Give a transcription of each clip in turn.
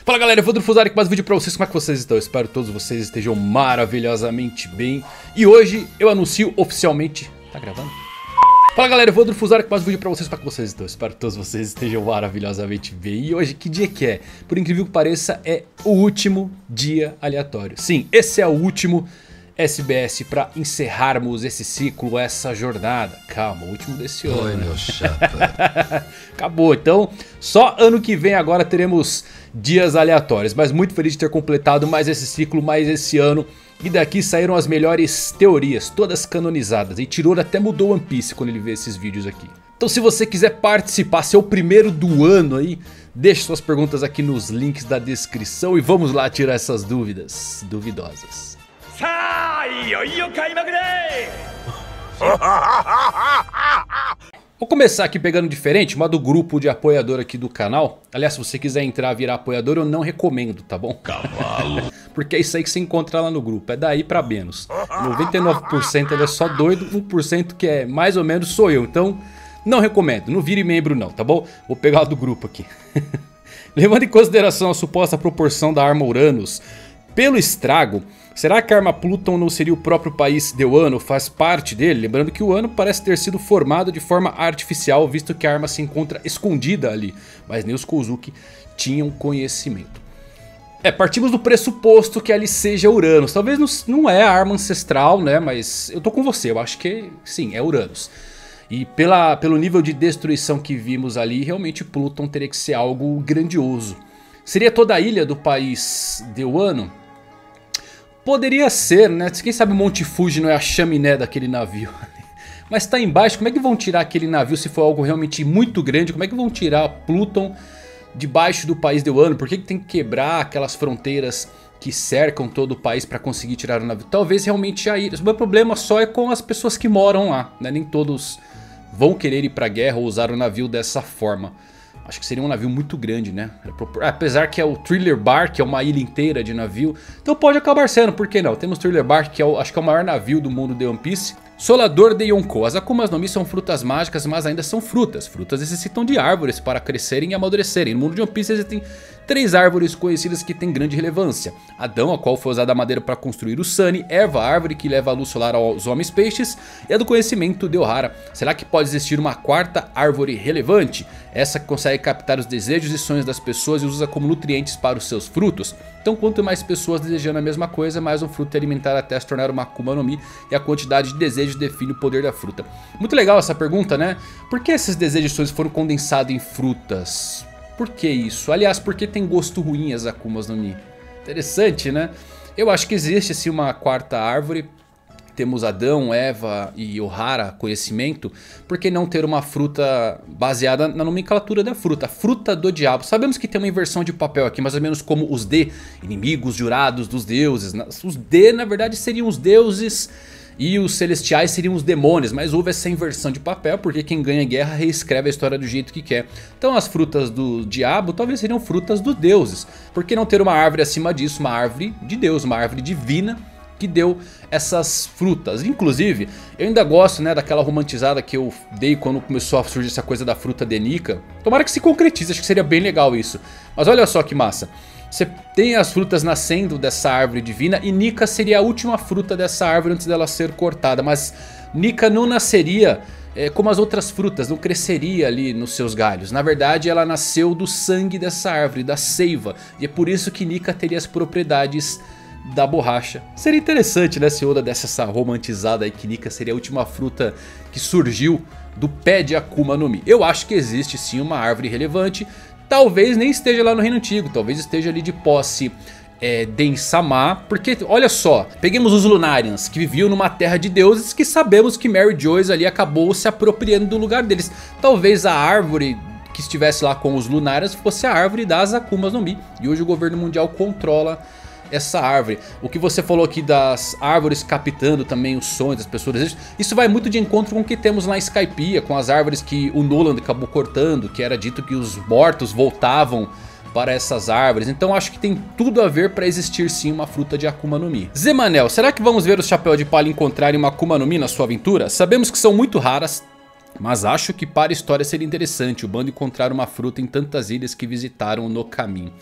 Fala galera, eu vou Fusari com mais vídeo pra vocês. Como é que vocês estão? Eu espero que todos vocês estejam maravilhosamente bem. E hoje eu anuncio oficialmente... Tá gravando? Fala galera, eu vou Fusari com mais vídeo pra vocês. Como é que vocês estão? Eu espero que todos vocês estejam maravilhosamente bem. E hoje, que dia que é? Por incrível que pareça, é o último dia aleatório. Sim, esse é o último SBS pra encerrarmos esse ciclo, essa jornada. Calma, o último desse ano. Oi, meu chapa. Acabou, então só ano que vem agora teremos dias aleatórios. Mas muito feliz de ter completado mais esse ciclo, mais esse ano. E daqui saíram as melhores teorias, todas canonizadas. E Tiroro até mudou One Piece quando ele vê esses vídeos aqui. Então se você quiser participar, ser o primeiro do ano aí, deixe suas perguntas aqui nos links da descrição. E vamos lá tirar essas dúvidas duvidosas. Vou começar aqui pegando diferente, uma do grupo de apoiador aqui do canal. Aliás, se você quiser entrar, virar apoiador, eu não recomendo, tá bom? Cavalo. Porque é isso aí que você encontra lá no grupo, é daí pra menos. 99% ele é só doido, 1% que é mais ou menos sou eu. Então, não recomendo, não vire membro não, tá bom? Vou pegar o do grupo aqui. Levando em consideração a suposta proporção da arma Uranus pelo estrago, será que a arma Pluton não seria o próprio país de Wano, faz parte dele? Lembrando que o Wano parece ter sido formado de forma artificial, visto que a arma se encontra escondida ali. Mas nem os Kozuki tinham conhecimento. Partimos do pressuposto que ali seja Uranus. Talvez não é a arma ancestral, né? Mas eu tô com você, eu acho que sim, é Uranus. E pelo nível de destruição que vimos ali, realmente Pluton teria que ser algo grandioso. Seria toda a ilha do país de Wano? Poderia ser, né? Quem sabe o Monte Fuji não é a chaminé daquele navio. Mas tá embaixo, como é que vão tirar aquele navio se for algo realmente muito grande? Como é que vão tirar Pluton debaixo do país de Wano? Por que tem que quebrar aquelas fronteiras que cercam todo o país para conseguir tirar o navio? Talvez realmente a ilha. O meu problema só é com as pessoas que moram lá, né? Nem todos vão querer ir pra guerra ou usar o navio dessa forma. Acho que seria um navio muito grande, né? Apesar que é o Thriller Bark, que é uma ilha inteira de navio. Então pode acabar sendo, por que não? Temos Thriller Bark, que é acho que é o maior navio do mundo de One Piece. Solador de Yonkou. As Akumas no Mi são frutas mágicas, mas ainda são frutas. Frutas necessitam de árvores para crescerem e amadurecerem. No mundo de One Piece existem 3 árvores conhecidas que têm grande relevância. Adão, a qual foi usada a madeira para construir o Sunny. Eva, a árvore que leva a luz solar aos homens peixes. E a do conhecimento de Ohara. Será que pode existir uma 4ª árvore relevante? Essa que consegue captar os desejos e sonhos das pessoas e usa como nutrientes para os seus frutos. Então quanto mais pessoas desejando a mesma coisa, mais um fruto é alimentar até se tornar uma Akuma no Mi. E a quantidade de desejos define o poder da fruta. Muito legal essa pergunta, né? Por que esses desejos e sonhos foram condensados em frutas? Por que isso? Aliás, por que tem gosto ruim as Akumas no Mi? Interessante, né? Eu acho que existe sim uma 4ª árvore. Temos Adão, Eva e Ohara, conhecimento. Por que não ter uma fruta baseada na nomenclatura da fruta? A fruta do diabo. Sabemos que tem uma inversão de papel aqui, mais ou menos como os D, inimigos jurados dos deuses. Os D na verdade seriam os deuses e os celestiais seriam os demônios. Mas houve essa inversão de papel porque quem ganha guerra reescreve a história do jeito que quer. Então as frutas do diabo talvez seriam frutas dos deuses. Por que não ter uma árvore acima disso? Uma árvore de Deus, uma árvore divina que deu essas frutas. Inclusive, eu ainda gosto, né, daquela romantizada que eu dei quando começou a surgir essa coisa da fruta de Nika. Tomara que se concretize, acho que seria bem legal isso. Mas olha só que massa. Você tem as frutas nascendo dessa árvore divina e Nika seria a última fruta dessa árvore antes dela ser cortada. Mas Nika não nasceria como as outras frutas, não cresceria ali nos seus galhos. Na verdade ela nasceu do sangue dessa árvore, da seiva. E é por isso que Nika teria as propriedades da borracha. Seria interessante, né, se Oda desse essa romantizada aí que Nika seria a última fruta que surgiu do pé de Akuma no Mi. Eu acho que existe sim uma árvore relevante. Talvez nem esteja lá no Reino Antigo, talvez esteja ali de posse de Insama. Porque olha só, peguemos os Lunarians que viviam numa terra de deuses, que sabemos que Mary Joyce ali acabou se apropriando do lugar deles. Talvez a árvore que estivesse lá com os Lunarians fosse a árvore das Akumas no Mi. E hoje o governo mundial controla essa árvore. O que você falou aqui das árvores captando também os sonhos das pessoas, isso vai muito de encontro com o que temos lá em Skypiea, com as árvores que o Noland acabou cortando, que era dito que os mortos voltavam para essas árvores. Então acho que tem tudo a ver para existir sim uma fruta de Akuma no Mi. Zemanel, será que vamos ver os Chapéu de Palha encontrarem uma Akuma no Mi na sua aventura? Sabemos que são muito raras, mas acho que para a história seria interessante o bando encontrar uma fruta em tantas ilhas que visitaram no caminho.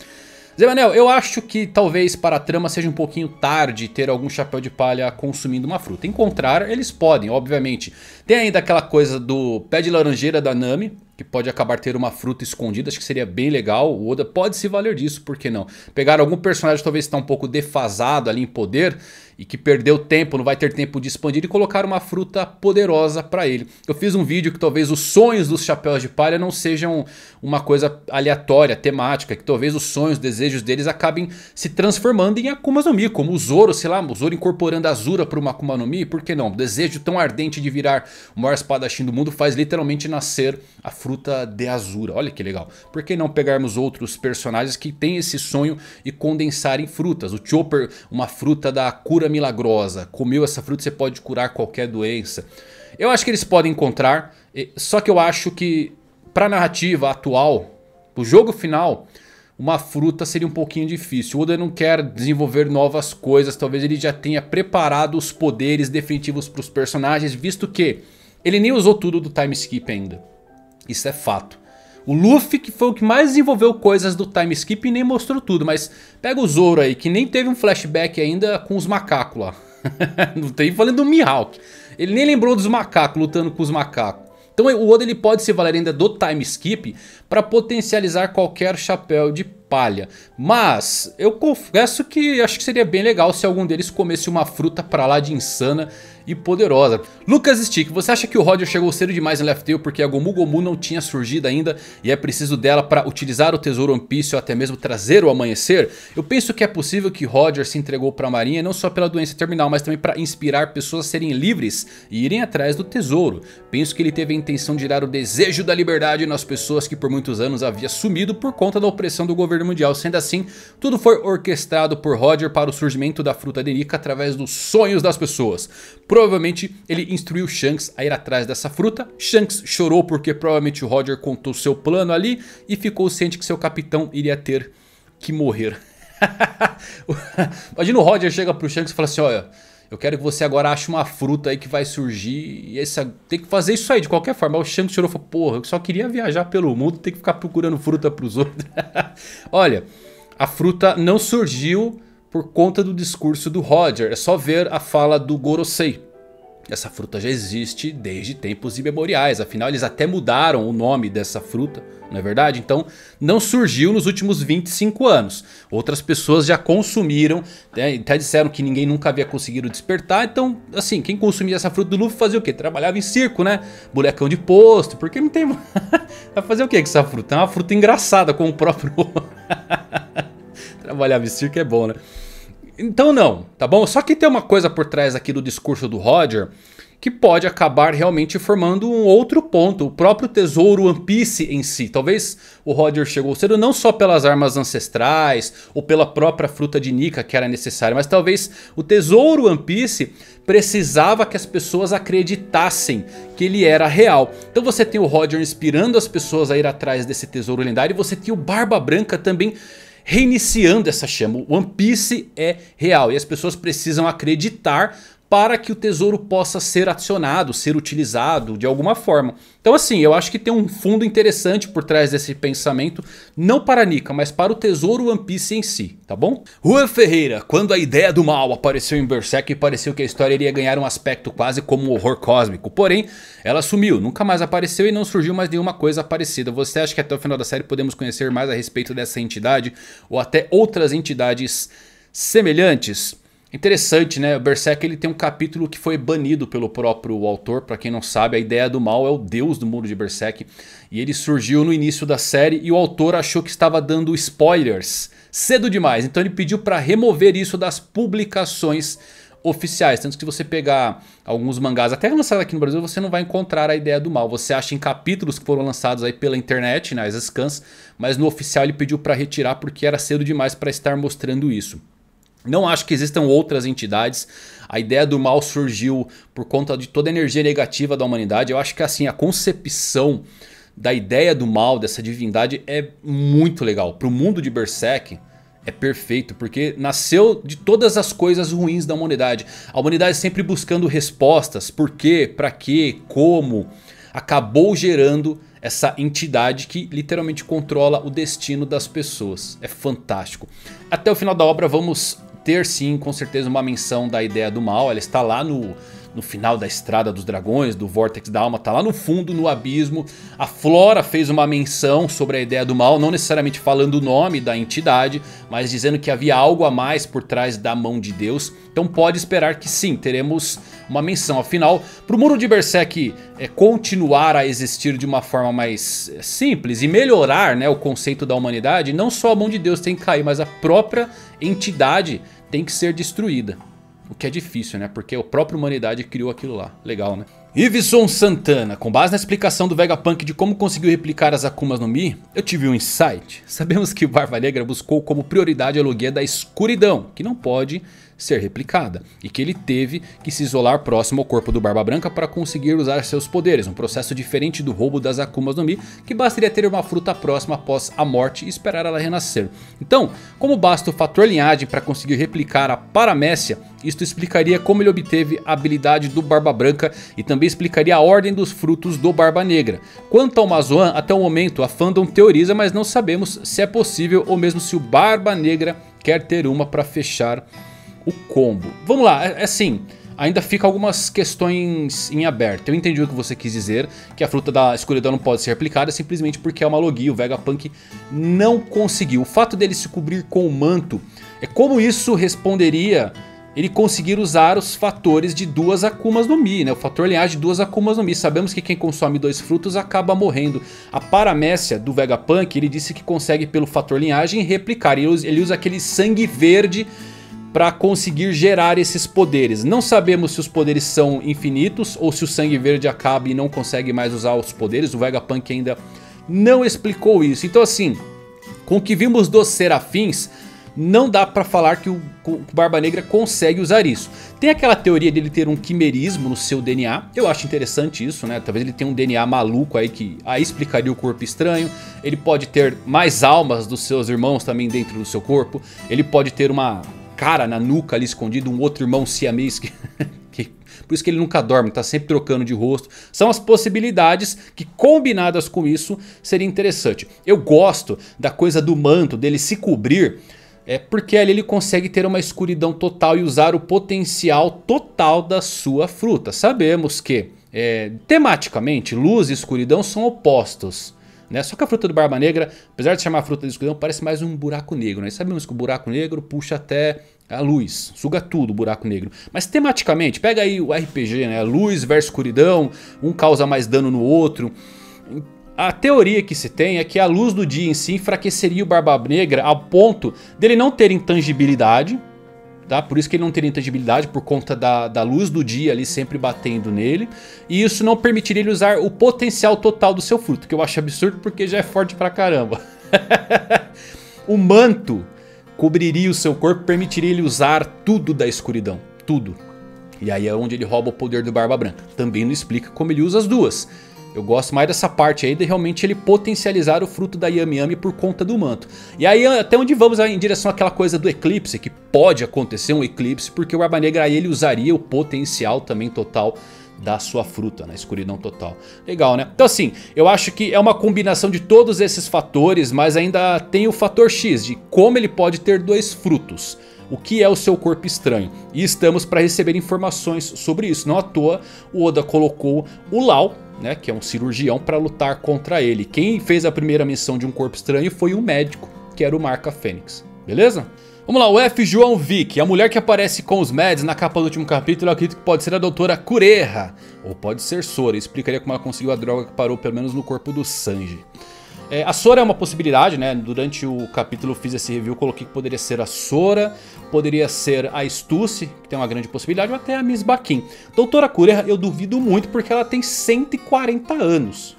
Zé Manel, eu acho que talvez para a trama seja um pouquinho tarde ter algum chapéu de palha consumindo uma fruta. Encontrar, eles podem, obviamente. Tem ainda aquela coisa do pé de laranjeira da Nami, que pode acabar ter uma fruta escondida, acho que seria bem legal. O Oda pode se valer disso, por que não? Pegar algum personagem que talvez está um pouco defasado ali em poder e que perdeu tempo, não vai ter tempo de expandir, e colocar uma fruta poderosa para ele. Eu fiz um vídeo que talvez os sonhos dos chapéus de palha não sejam uma coisa aleatória, temática, que talvez os sonhos, desejos deles acabem se transformando em Akumas no Mi, como o Zoro, sei lá, o Zoro incorporando a Azura para uma Akuma no Mi, por que não? O desejo tão ardente de virar o maior espadachim do mundo faz literalmente nascer a fruta de Azura. Olha que legal. Por que não pegarmos outros personagens que têm esse sonho e condensar em frutas? O Chopper, uma fruta da cura milagrosa. Comeu essa fruta, você pode curar qualquer doença. Eu acho que eles podem encontrar. Só que eu acho que para a narrativa atual, o jogo final, uma fruta seria um pouquinho difícil. O Oda não quer desenvolver novas coisas. Talvez ele já tenha preparado os poderes definitivos para os personagens, visto que ele nem usou tudo do time skip ainda. Isso é fato. O Luffy que foi o que mais desenvolveu coisas do time skip e nem mostrou tudo. Mas pega o Zoro aí, que nem teve um flashback ainda com os macacos lá. Não tem falando do Mihawk. Ele nem lembrou dos macacos, lutando com os macacos. Então o Oda ele pode se valer ainda do time skip para potencializar qualquer chapéu de palha. Mas eu confesso que acho que seria bem legal se algum deles comesse uma fruta pra lá de insana e poderosa. Lucas Stick, você acha que o Roger chegou cedo demais em Laugh Tale porque a Gomu Gomu não tinha surgido ainda e é preciso dela para utilizar o tesouro One Piece ou até mesmo trazer o amanhecer? Eu penso que é possível que Roger se entregou para a marinha não só pela doença terminal, mas também para inspirar pessoas a serem livres e irem atrás do tesouro. Penso que ele teve a intenção de gerar o desejo da liberdade nas pessoas que por muitos anos havia sumido por conta da opressão do governo mundial. Sendo assim, tudo foi orquestrado por Roger para o surgimento da fruta de Nika através dos sonhos das pessoas. Provavelmente ele instruiu Shanks a ir atrás dessa fruta. Shanks chorou porque provavelmente o Roger contou seu plano ali e ficou ciente que seu capitão iria ter que morrer. Imagina o Roger chega pro Shanks e fala assim: olha, eu quero que você agora ache uma fruta aí que vai surgir e tem que fazer isso aí de qualquer forma. O Shanks chorou e falou: porra, eu só queria viajar pelo mundo, tem que ficar procurando fruta pros outros. Olha, a fruta não surgiu por conta do discurso do Roger. É só ver a fala do Gorosei. Essa fruta já existe desde tempos imemoriais. Afinal, eles até mudaram o nome dessa fruta, não é verdade? Então, não surgiu nos últimos 25 anos. Outras pessoas já consumiram, até disseram que ninguém nunca havia conseguido despertar. Então, assim, quem consumia essa fruta do Luffy fazia o quê? Trabalhava em circo, né? Bolecão de posto, porque não tem... Vai fazer o quê com essa fruta? É uma fruta engraçada, como o próprio... Trabalhava em circo é bom, né? Então não, tá bom? Só que tem uma coisa por trás aqui do discurso do Roger que pode acabar realmente formando um outro ponto. O próprio tesouro One Piece em si. Talvez o Roger chegou cedo não só pelas armas ancestrais ou pela própria fruta de Nika que era necessária. Mas talvez o tesouro One Piece precisava que as pessoas acreditassem que ele era real. Então você tem o Roger inspirando as pessoas a ir atrás desse tesouro lendário. E você tem o Barba Branca também reiniciando essa chama. O One Piece é real e as pessoas precisam acreditar para que o tesouro possa ser acionado, ser utilizado de alguma forma. Então assim, eu acho que tem um fundo interessante por trás desse pensamento, não para Nika, mas para o tesouro One Piece em si, tá bom? Juan Ferreira, quando a ideia do mal apareceu em Berserk, pareceu que a história iria ganhar um aspecto quase como um horror cósmico. Porém, ela sumiu, nunca mais apareceu e não surgiu mais nenhuma coisa parecida. Você acha que até o final da série podemos conhecer mais a respeito dessa entidade ou até outras entidades semelhantes? Interessante, né? O Berserk ele tem um capítulo que foi banido pelo próprio autor. Pra quem não sabe, a ideia do mal é o deus do mundo de Berserk. E ele surgiu no início da série e o autor achou que estava dando spoilers cedo demais. Então ele pediu para remover isso das publicações oficiais. Tanto que se você pegar alguns mangás até lançados aqui no Brasil, você não vai encontrar a ideia do mal. Você acha em capítulos que foram lançados aí pela internet, nas scans. Mas no oficial ele pediu para retirar porque era cedo demais para estar mostrando isso. Não acho que existam outras entidades. A ideia do mal surgiu por conta de toda a energia negativa da humanidade. Eu acho que assim, a concepção da ideia do mal, dessa divindade, é muito legal. Para o mundo de Berserk é perfeito, porque nasceu de todas as coisas ruins da humanidade. A humanidade sempre buscando respostas, por quê, para quê, como. Acabou gerando essa entidade que literalmente controla o destino das pessoas. É fantástico. Até o final da obra vamos ter sim, com certeza, uma menção da ideia do mal. Ela está lá no final da Estrada dos Dragões, do Vórtex da Alma, tá lá no fundo, no abismo. A Flora fez uma menção sobre a ideia do mal, não necessariamente falando o nome da entidade, mas dizendo que havia algo a mais por trás da mão de Deus. Então pode esperar que sim, teremos uma menção. Afinal, para o Muro de Berserk continuar a existir de uma forma mais simples e melhorar, né, o conceito da humanidade, não só a mão de Deus tem que cair, mas a própria entidade tem que ser destruída. O que é difícil, né? Porque a própria humanidade criou aquilo lá. Legal, né? Iveson Santana. Com base na explicação do Vegapunk de como conseguiu replicar as Akumas no Mi, eu tive um insight. Sabemos que o Barba Negra buscou como prioridade a Logia da escuridão, que não pode ser replicada, e que ele teve que se isolar próximo ao corpo do Barba Branca para conseguir usar seus poderes, um processo diferente do roubo das Akumas no Mi, que bastaria ter uma fruta próxima após a morte e esperar ela renascer. Então, como basta o fator linhagem para conseguir replicar a Paramécia, isto explicaria como ele obteve a habilidade do Barba Branca e também explicaria a ordem dos frutos do Barba Negra. Quanto ao Mazoan, até o momento a fandom teoriza, mas não sabemos se é possível ou mesmo se o Barba Negra quer ter uma para fechar o combo. Vamos lá, assim, ainda fica algumas questões em aberto. Eu entendi o que você quis dizer, que a fruta da escuridão não pode ser replicada simplesmente porque é uma Logia. O Vegapunk não conseguiu. O fato dele se cobrir com o manto, é como isso responderia ele conseguir usar os fatores de duas Akumas no Mi, né? O fator linhagem de duas Akumas no Mi. Sabemos que quem consome dois frutos acaba morrendo. A Paramécia do Vegapunk, ele disse que consegue pelo fator linhagem replicar. Ele usa aquele sangue verde para conseguir gerar esses poderes. Não sabemos se os poderes são infinitos ou se o sangue verde acaba e não consegue mais usar os poderes. O Vegapunk ainda não explicou isso. Então assim, com o que vimos dos Serafins, não dá pra falar que o Barba Negra consegue usar isso. Tem aquela teoria dele ter um quimerismo no seu DNA. Eu acho interessante isso, né? Talvez ele tenha um DNA maluco aí que aí explicaria o corpo estranho. Ele pode ter mais almas dos seus irmãos também dentro do seu corpo. Ele pode ter uma cara na nuca ali escondido, um outro irmão siamês que por isso que ele nunca dorme, tá sempre trocando de rosto. São as possibilidades que combinadas com isso seria interessante. Eu gosto da coisa do manto, dele se cobrir, porque ali ele consegue ter uma escuridão total e usar o potencial total da sua fruta. Sabemos que tematicamente luz e escuridão são opostos, né? Só que a fruta do Barba Negra, apesar de chamar fruta de escuridão, parece mais um buraco negro, né? E sabemos que o buraco negro puxa até a luz, suga tudo o buraco negro. Mas tematicamente, pega aí o RPG, né? Luz versus escuridão, um causa mais dano no outro. A teoria que se tem é que a luz do dia em si enfraqueceria o Barba Negra ao ponto dele não ter intangibilidade. Tá? Por isso que ele não teria intangibilidade, por conta da luz do dia ali sempre batendo nele. E isso não permitiria ele usar o potencial total do seu fruto, que eu acho absurdo porque já é forte pra caramba. O manto cobriria o seu corpo, permitiria ele usar tudo da escuridão, tudo. E aí é onde ele rouba o poder do Barba Branca. Também não explica como ele usa as duas. Eu gosto mais dessa parte aí de realmente ele potencializar o fruto da Yami Yami por conta do manto. E aí até onde vamos em direção àquela coisa do eclipse, que pode acontecer um eclipse, porque o Barba Negra aí ele usaria o potencial também total da sua fruta, na escuridão total. Legal, né? Então assim, eu acho que é uma combinação de todos esses fatores, mas ainda tem o fator X de como ele pode ter dois frutos. O que é o seu corpo estranho? E estamos para receber informações sobre isso. Não à toa o Oda colocou o Lau, né, que é um cirurgião, para lutar contra ele. Quem fez a primeira missão de um corpo estranho foi um médico, que era o Marca Fênix. Beleza? Vamos lá, o F. João Vick, a mulher que aparece com os Mads na capa do último capítulo, eu acredito que pode ser a doutora Kureha, ou pode ser Sora. Explicaria como ela conseguiu a droga que parou pelo menos no corpo do Sanji. A Sora é uma possibilidade, né? Durante o capítulo eu fiz esse review, coloquei que poderia ser a Sora, poderia ser a Stussy, que tem uma grande possibilidade, ou até a Miss Baquin. Doutora Kureha eu duvido muito porque ela tem 140 anos.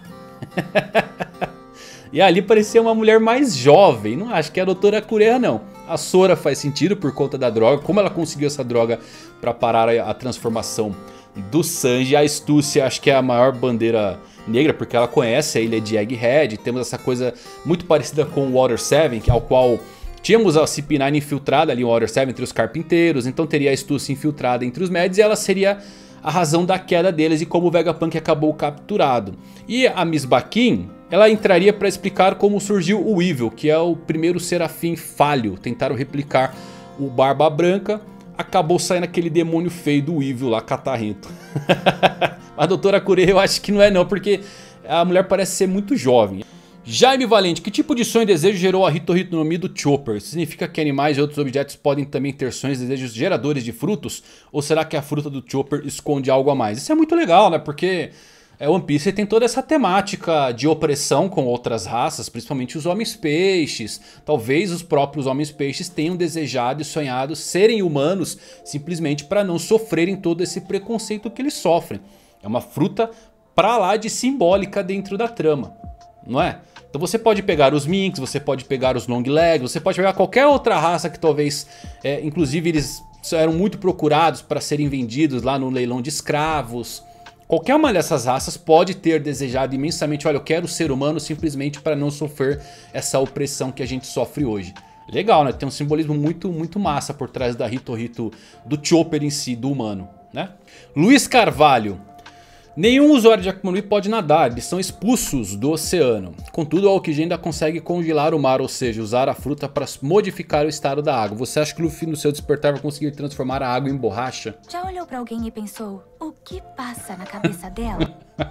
E ali parecia uma mulher mais jovem, não acho que é a Doutora Kureha não. A Sora faz sentido por conta da droga, como ela conseguiu essa droga para parar a transformação do Sanji. A Stussy acho que é a maior bandeira negra, porque ela conhece a ilha de Egghead. Temos essa coisa muito parecida com o Water 7, ao qual tínhamos a CP9 infiltrada ali, o Water 7 entre os carpinteiros. Então teria a Stussy infiltrada entre os Mads e ela seria a razão da queda deles e como o Vegapunk acabou capturado. E a Miss Baquin, ela entraria para explicar como surgiu o Evil, que é o primeiro serafim falho. Tentaram replicar o Barba Branca, acabou saindo aquele demônio feio do Evil lá, catarrento. A Doutora Kurei eu acho que não é não, porque a mulher parece ser muito jovem. Jaime Valente, que tipo de sonho e desejo gerou a Hito Hito no Mi do Chopper? Significa que animais e outros objetos podem também ter sonhos e desejos geradores de frutos? Ou será que a fruta do Chopper esconde algo a mais? Isso é muito legal, né? Porque One Piece tem toda essa temática de opressão com outras raças, principalmente os homens-peixes. Talvez os próprios homens-peixes tenham desejado e sonhado serem humanos simplesmente para não sofrerem todo esse preconceito que eles sofrem. É uma fruta pra lá de simbólica dentro da trama, não é? Então você pode pegar os Minks, você pode pegar os Long Legs, você pode pegar qualquer outra raça que talvez, inclusive eles eram muito procurados para serem vendidos lá no leilão de escravos. Qualquer uma dessas raças pode ter desejado imensamente, olha, eu quero ser humano simplesmente para não sofrer essa opressão que a gente sofre hoje. Legal, né? Tem um simbolismo muito massa por trás da Hito Hito, do Chopper em si, do humano, né? Luiz Carvalho. Nenhum usuário de Akuma no Mi pode nadar, eles são expulsos do oceano. Contudo, a Aokiji ainda consegue congelar o mar, ou seja, usar a fruta para modificar o estado da água. Você acha que o Luffy no seu despertar vai conseguir transformar a água em borracha? Já olhou pra alguém e pensou, o que passa na cabeça dela?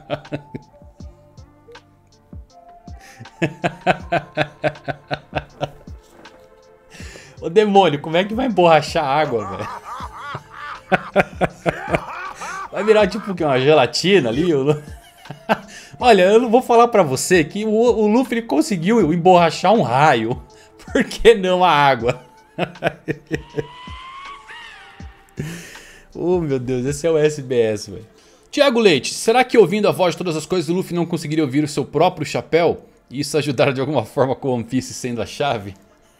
Ô demônio, como é que vai emborrachar a água, velho? Vai virar tipo uma gelatina ali? Olha, eu não vou falar pra você que o Luffy ele conseguiu emborrachar um raio. Por que não a água? Oh meu Deus, esse é o SBS, velho. Thiago Leite, será que ouvindo a voz de todas as coisas o Luffy não conseguiria ouvir o seu próprio chapéu? E isso ajudar de alguma forma com o One Piece sendo a chave?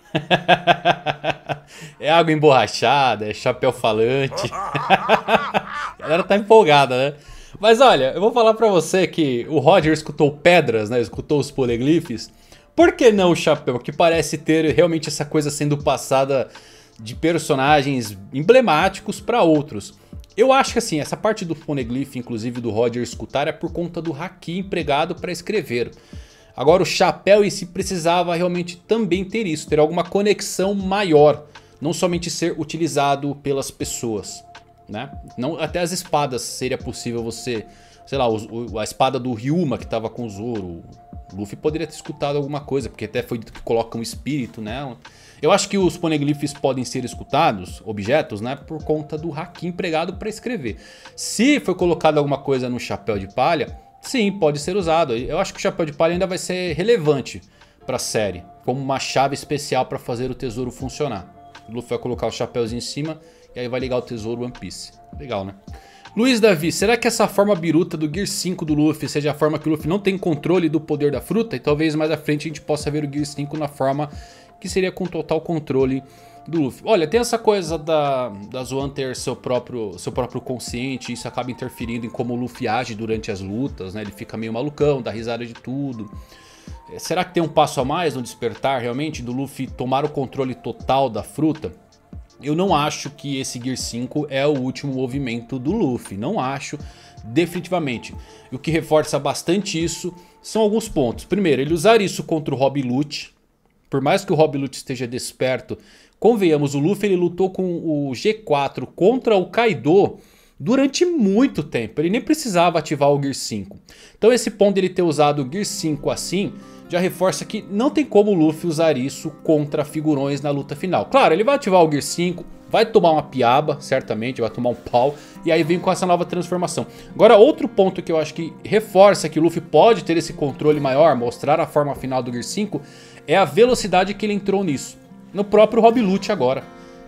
É água emborrachada, é chapéu falante. A galera tá empolgada, né? Mas olha, eu vou falar pra você que o Roger escutou pedras, né? Escutou os poliglifes. Por que não o chapéu? Que parece ter realmente essa coisa sendo passada de personagens emblemáticos pra outros. Eu acho que assim, essa parte do poneglyph, inclusive do Roger escutar, é por conta do haki empregado pra escrever. Agora o chapéu em si precisava realmente também ter isso, ter alguma conexão maior. Não somente ser utilizado pelas pessoas, né? Não, até as espadas seria possível você... Sei lá, a espada do Ryuma que estava com o Zoro. O Luffy poderia ter escutado alguma coisa, porque até foi dito que coloca um espírito, né? Eu acho que os poneglyphs podem ser escutados, objetos, né? Por conta do haki empregado para escrever. Se foi colocado alguma coisa no chapéu de palha... Sim, pode ser usado. Eu acho que o chapéu de palha ainda vai ser relevante para a série, como uma chave especial para fazer o tesouro funcionar. O Luffy vai colocar o chapéuzinho em cima e aí vai ligar o tesouro One Piece. Legal, né? Luiz Davi, será que essa forma biruta do Gear 5 do Luffy seja a forma que o Luffy não tem controle do poder da fruta? E talvez mais à frente a gente possa ver o Gear 5 na forma que seria com total controle do Luffy. Olha, tem essa coisa da Zoan ter seu próprio consciente. Isso acaba interferindo em como o Luffy age durante as lutas, né? Ele fica meio malucão, dá risada de tudo. Será que tem um passo a mais no despertar realmente do Luffy tomar o controle total da fruta? Eu não acho que esse Gear 5 é o último movimento do Luffy. Não acho, definitivamente. E o que reforça bastante isso são alguns pontos. Primeiro, ele usar isso contra o Rob Lute. Por mais que o Rob Lute esteja desperto, convenhamos, o Luffy ele lutou com o G4 contra o Kaido durante muito tempo. Ele nem precisava ativar o Gear 5. Então esse ponto dele ter usado o Gear 5 assim já reforça que não tem como o Luffy usar isso contra figurões na luta final. Claro, ele vai ativar o Gear 5, vai tomar uma piaba, certamente, vai tomar um pau, e aí vem com essa nova transformação. Agora, outro ponto que eu acho que reforça que o Luffy pode ter esse controle maior, mostrar a forma final do Gear 5, é a velocidade que ele entrou nisso. No próprio Rob Lute agora,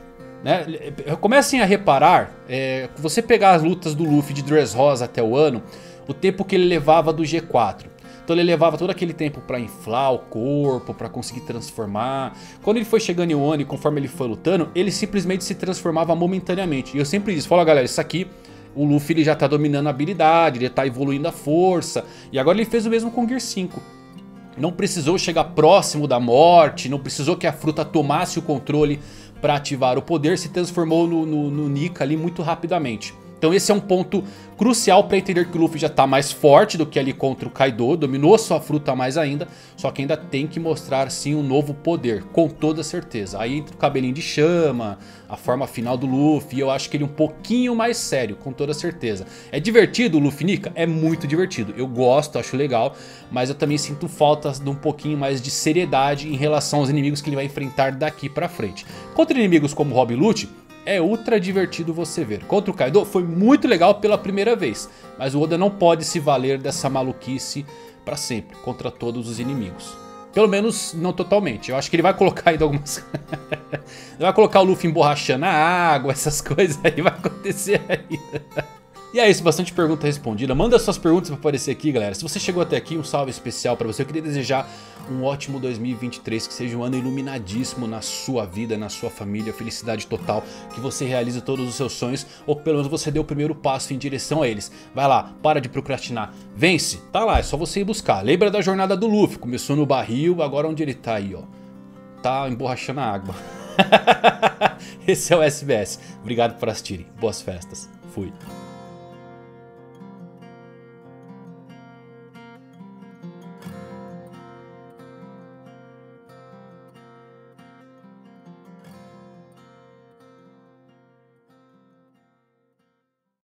né? Comecem a reparar, você pegar as lutas do Luffy de Dressrosa até o ano, o tempo que ele levava do G4. Então ele levava todo aquele tempo pra inflar o corpo, pra conseguir transformar. Quando ele foi chegando em Wano, conforme ele foi lutando, ele simplesmente se transformava momentaneamente. E eu sempre disse, fala galera, isso aqui, o Luffy ele já tá dominando a habilidade, ele tá evoluindo a força. E agora ele fez o mesmo com o Gear 5. Não precisou chegar próximo da morte, não precisou que a fruta tomasse o controle para ativar o poder, se transformou no Nika ali muito rapidamente. Então esse é um ponto crucial para entender que o Luffy já tá mais forte do que ali contra o Kaido. Dominou sua fruta mais ainda. Só que ainda tem que mostrar sim um novo poder, com toda certeza. Aí entra o cabelinho de chama, a forma final do Luffy. E eu acho que ele é um pouquinho mais sério, com toda certeza. É divertido o Luffy Nika? É muito divertido. Eu gosto, acho legal. Mas eu também sinto falta de um pouquinho mais de seriedade em relação aos inimigos que ele vai enfrentar daqui pra frente. Contra inimigos como Rob Lute, é ultra divertido você ver. Contra o Kaido foi muito legal pela primeira vez. Mas o Oda não pode se valer dessa maluquice pra sempre. Contra todos os inimigos. Pelo menos não totalmente. Eu acho que ele vai colocar ainda algumas... ele vai colocar o Luffy emborrachando a água. Essas coisas aí vai acontecer ainda. E é isso, bastante pergunta respondida. Manda suas perguntas pra aparecer aqui, galera. Se você chegou até aqui, um salve especial pra você. Eu queria desejar um ótimo 2023, que seja um ano iluminadíssimo na sua vida, na sua família. Felicidade total, que você realize todos os seus sonhos, ou que pelo menos você dê o primeiro passo em direção a eles. Vai lá, para de procrastinar, vence, tá lá, é só você ir buscar. Lembra da jornada do Luffy, começou no barril, agora onde ele tá aí, ó. Tá emborrachando a água. Esse é o SBS, obrigado por assistirem, boas festas, fui.